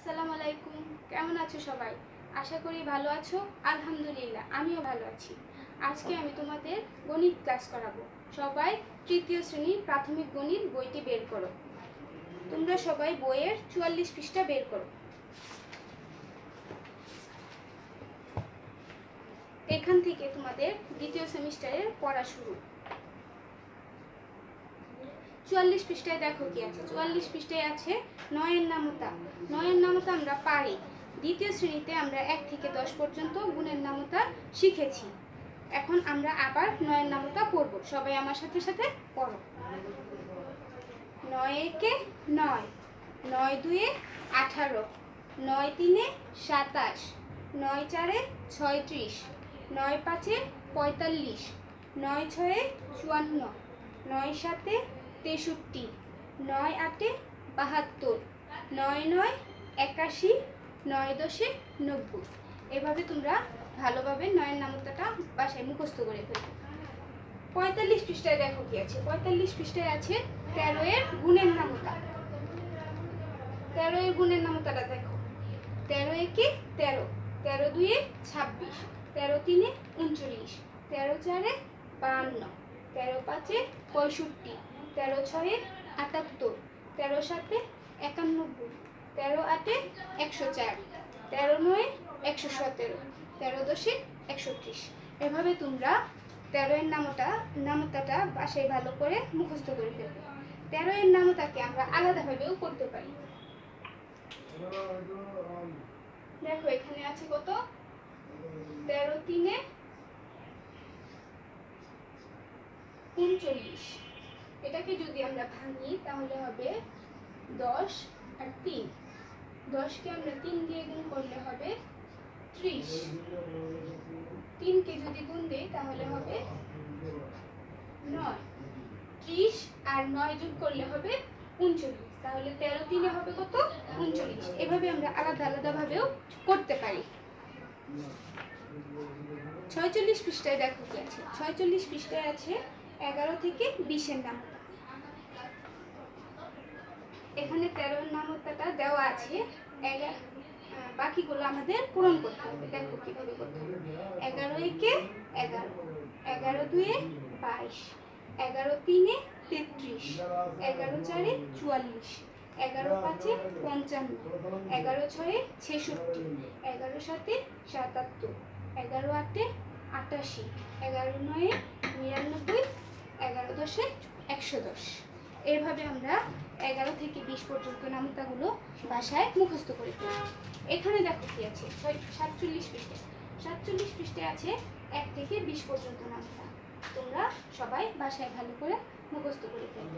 আসসালামু আলাইকুম, কেমন আছো সবাই? আশা করি ভালো আছো। আলহামদুলিল্লাহ আমিও ভালো আছি। আজকে আমি তোমাদের গণিত ক্লাস করাবো। সবাই তৃতীয় শ্রেণীর প্রাথমিক গণিত বইটি বের করো। তোমরা সবাই বইয়ের 44 পৃষ্ঠা বের করো। এখান থেকে তোমাদের দ্বিতীয় সেমিস্টারের পড়া শুরু। 44 পৃষ্ঠায় দেখো কি আছে। 44 পৃষ্ঠায় আছে 9-এর নামতা। 9-এর নামতা আমরা পারি। দ্বিতীয় শ্রেণীতে আমরা 1 থেকে 10 পর্যন্ত গুণের নামতা শিখেছি। এখন আমরা আবার 9-এর নামতা পড়ব। সবাই আমার সাথে সাথে পড়ো। 9 একে 9, 9 দুয়ে 18, 9 তিনে 27, 9 চারে 36, 9 পাঁচে 45, 9 ছয়ে 54, 9 সাতে 63, 9 আটে 72, 9 নয় 81, 9 দশে 90। এভাবে তোমরা ভালোভাবে 9-এর নামতাটা বাসায় মুখস্থ করে ফেলবে। 45 পৃষ্ঠায় দেখো কি আছে। 45 পৃষ্ঠায় আছে 13-এর গুণের নামতা। 13-এর গুণের নামতাটা দেখো। 13 একে 13, 13 দুয়ে 26, 13 তিনে 39, 13 চারে 52, 13 পাঁচে 65, 13 ছয়ে 78, 13 সাতে 91, 13 আটে 104, 13 নয়ে 117, 13 দশে 130। এভাবে তোমরা 13-এর নামতাটা বাসায় ভালো করে মুখস্থ করে ফেলবে। 13-এর নামতাকে আমরা আলাদাভাবেও করতে পারি। দেখো এখানে আছে কত? 13 তিনে 39। এটাকে যদি আমরা ভাঙি তাহলে হবে 10 আর 3। 10কে আমরা 3 দিয়ে গুণ করলে হবে 30। 3কে যদি গুণ দেই তাহলে হবে 9। 30 আর 9 যোগ করলে হবে 39। তাহলে 13 তিনে হবে কত? 39। এভাবে আমরা আলাদা আলাদা ভাবেও করতে পারি। 46 পৃষ্ঠায় দেখো কি আছে। 46 পৃষ্ঠায় আছে 11 থেকে 20-এর নামতা। এখানে 13-এর নামতাটা দেওয়া আছে। বাকিগুলো আমাদের পূরণ করতে হবে। দেখো কিভাবে করতে হবে। 11 একে 11, 11 দুয়ে 22, 11 তিনে 33, 11 চারে 44, 11 পাঁচে 55, 11 ছয়ে 66, 11 সাতে 77, 11 আটে 88, 11 নয়ে 99, 11 দশে 110। এইভাবে আমরা 11 থেকে 20 পর্যন্ত নামতাগুলো বাসায় মুখস্থ করে ফেলব। এখানে দেখো কি আছে 47 পৃষ্ঠায়। 47 পৃষ্ঠায় আছে 1 থেকে 20 পর্যন্ত নামতা। তোমরা সবাই বাসায় ভালো করে মুখস্থ করে ফেলবে।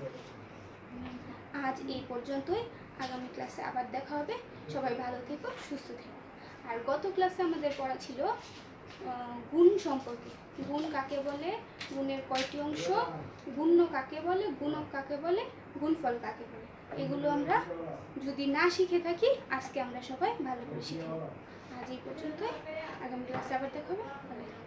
আজ এই পর্যন্তই। আগামী ক্লাসে আবার দেখা হবে। সবাই ভালো থেকো, সুস্থ থেকো। আর গত ক্লাসে আমাদের পড়া ছিল গুণ সম্পর্কে। গুণ কাকে বলে, গুণের কয়টি অংশ, গুণ্য কাকে বলে, গুণক কাকে বলে, গুণফল কাকে বলে, এগুলো আমরা যদি না শিখে থাকি আজকে আমরা সবাই ভালো করে শিখে নেব। আজ এই পর্যন্তই। আগামী ক্লাসে আবার দেখা হবে।